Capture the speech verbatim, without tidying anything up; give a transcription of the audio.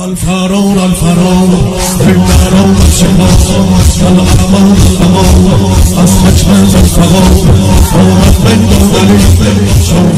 الفرار الفرار الفرار الشباب الأمان الأمان از حجم الفقار آمد من دادلی